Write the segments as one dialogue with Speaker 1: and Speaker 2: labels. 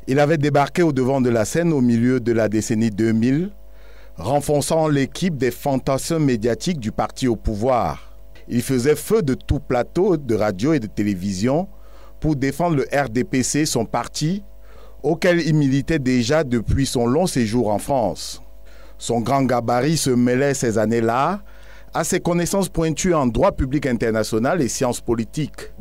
Speaker 1: Il avait débarqué au devant de la scène au milieu de la décennie 2000, renforçant l'équipe des fantassins médiatiques du parti au pouvoir. Il faisait feu de tout plateau de radio et de télévision pour défendre le RDPC, son parti, auquel il militait déjà depuis son long séjour en France. Son grand gabarit se mêlait ces années-là à ses connaissances pointues en droit public international et sciences politiques.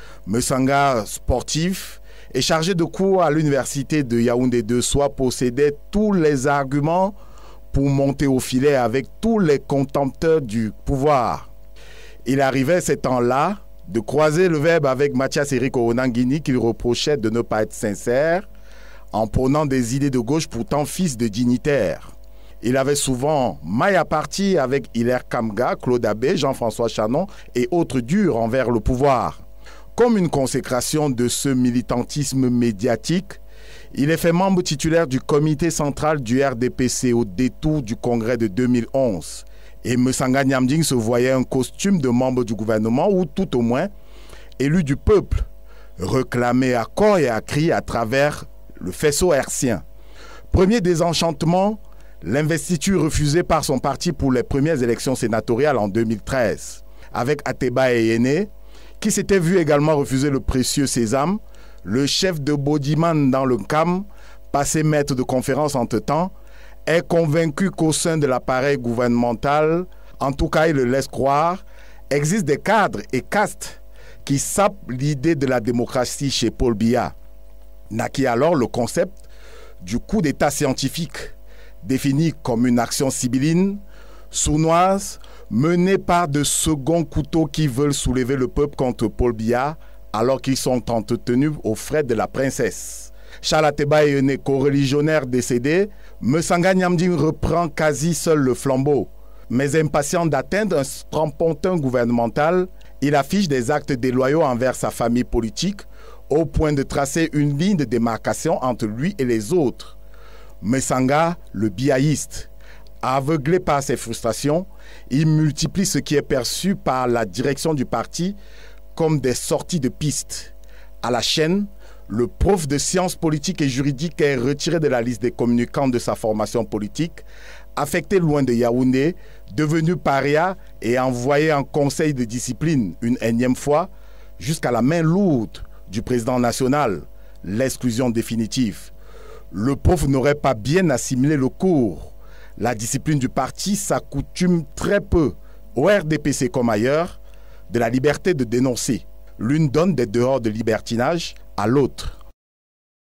Speaker 1: Mesanga, sportif et chargé de cours à l'université de Yaoundé 2, possédait tous les arguments pour monter au filet avec tous les contempteurs du pouvoir. Il arrivait ces temps-là de croiser le verbe avec Mathias Eric Onangini qu'il reprochait de ne pas être sincère en prônant des idées de gauche pourtant fils de dignitaires. Il avait souvent maille à partie avec Hilaire Kamga, Claude Abbé, Jean-François Chanon et autres durs envers le pouvoir. Comme une consécration de ce militantisme médiatique, il est fait membre titulaire du comité central du RDPC au détour du congrès de 2011. Et Mesanga Nyamding se voyait un costume de membre du gouvernement ou tout au moins élu du peuple, réclamé à corps et à cri à travers le faisceau hertzien. Premier désenchantement, l'investiture refusée par son parti pour les premières élections sénatoriales en 2013, avec Ateba Eyene, qui s'était vu également refuser le précieux sésame, le chef de Bodiman dans le CAM, passé maître de conférence entre-temps, est convaincu qu'au sein de l'appareil gouvernemental, en tout cas il le laisse croire, existent des cadres et castes qui sapent l'idée de la démocratie chez Paul Biya. Naquit alors le concept du coup d'état scientifique, défini comme une action sibylline, sournoise, menée par de seconds couteaux qui veulent soulever le peuple contre Paul Biya alors qu'ils sont entretenus aux frais de la princesse. Charles Ateba Eyene, co-religionnaire décédé, Mesanga Nyamding reprend quasi seul le flambeau. Mais impatient d'atteindre un strapontin gouvernemental, il affiche des actes déloyaux envers sa famille politique au point de tracer une ligne de démarcation entre lui et les autres. Mesanga, le biaïste, aveuglé par ses frustrations, il multiplie ce qui est perçu par la direction du parti comme des sorties de piste. À la chaîne, le prof de sciences politiques et juridiques est retiré de la liste des communicants de sa formation politique, affecté loin de Yaoundé, devenu paria et envoyé en conseil de discipline une énième fois, jusqu'à la main lourde du président national, l'exclusion définitive. Le prof n'aurait pas bien assimilé le cours. La discipline du parti s'accoutume très peu, au RDPC comme ailleurs, de la liberté de dénoncer. L'une donne des dehors de libertinage à l'autre.